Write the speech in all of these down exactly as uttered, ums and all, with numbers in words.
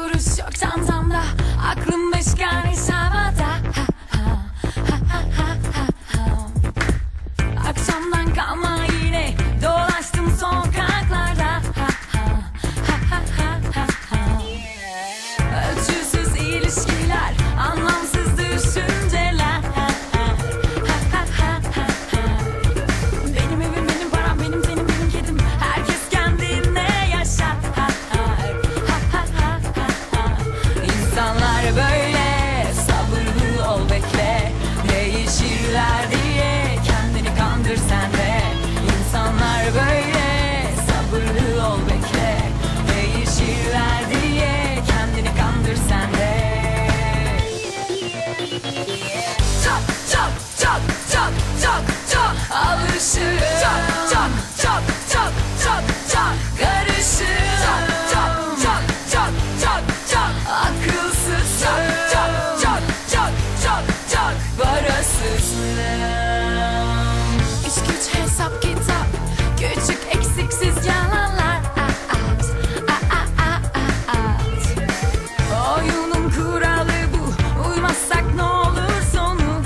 kuruş yok çantamda, aklım beş karış havada. Ha, ha, ha, ha, ha, ha, ha. Akşamdan kalma yine dolaştım sokaklarda. Ha, ha, ha, ha, ha, ha, ha. Ölçüsüz ilişkiler, anlamsız düşünceler. Ha, ha, ha, ha, ha, ha. Benim evim, benim param, benim senin, benim kedim. Herkes kendine yaşar. Ha, ha, ha, ha, ha, ha. İnsanlar böyle, sabırlı ol bekle. Değişirler diye kendini kandır sen de. İnsanlar böyle, sabırlı ol bekle. Değişirler diye kendini kandır sen de. Çok çok çok çok çok çok alışırım. Çok çok çok çok çok çok karışırım. Çok çok çok çok çok akılsız. Çok çok çok çok çok çok parasızım. İş güç hesap kitap, küçük eksiksiz yalanlar. At, at, at, at, at. Oyunun kuralı bu, uymazsak ne olur sonu.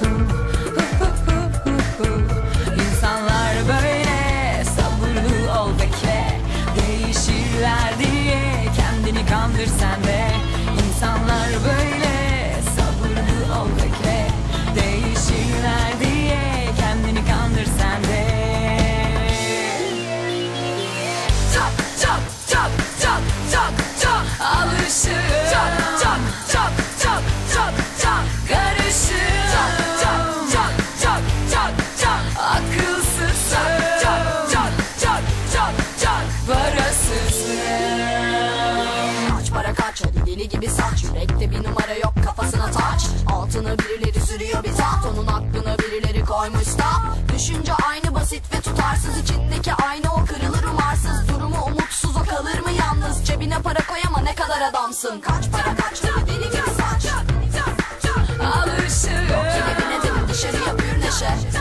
İnsanlar böyle, sabırlı ol bekle. Değişirler diye kendini kandır sen de. İnsanlar böyle, sabırlı ol bekle. Değişirler diye kendini kandır sen de. Çok çok çok çok çok çok alışırım. Çok çok çok çok çok çok karışırım. Çok çok çok çok çok akılsız. Çok çok çok çok çok parasızım. Kaç para kaç, hadi deli gibi saç. Yürekte bir numara yok, kafasına taç. Altını birileri sürüyor bir tat, onun aklına birileri koymuş stop. Düşünce aynı basit ve tutarsız, içindeki aynı o kırılır umarsız. Durumu umutsuz, o kalır mı yalnız? Cebine para koy ama ne kadar adamsın. Kaç para kaç, hadi deli gibi saç. Alışırım. Yok yine dedim dışarı yapıyor neşe.